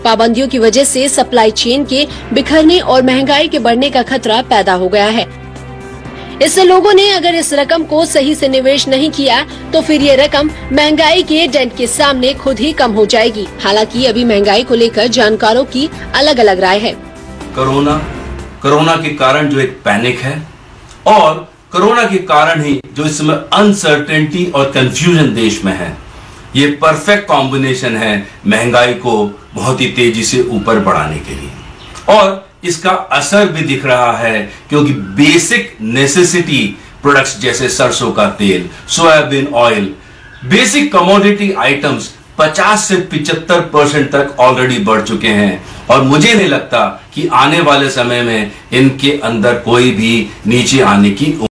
पाबंदियों की वजह से सप्लाई चेन के बिखरने और महंगाई के बढ़ने का खतरा पैदा हो गया है। इससे लोगों ने अगर इस रकम को सही से निवेश नहीं किया तो फिर ये रकम महंगाई के डेंट के सामने खुद ही कम हो जाएगी। हालांकि अभी महंगाई को लेकर जानकारों की अलग अलग राय है। कोरोना के कारण जो एक पैनिक है और कोरोना के कारण ही जो इस समय अनसर्टेनिटी और कंफ्यूजन देश में है, ये परफेक्ट कॉम्बिनेशन है महंगाई को बहुत ही तेजी से ऊपर बढ़ाने के लिए। और इसका असर भी दिख रहा है क्योंकि बेसिक नेसेसिटी प्रोडक्ट्स जैसे सरसों का तेल, soybean oil, basic commodity items 50 से 75% तक ऑलरेडी बढ़ चुके हैं और मुझे नहीं लगता कि आने वाले समय में इनके अंदर कोई भी नीचे आने की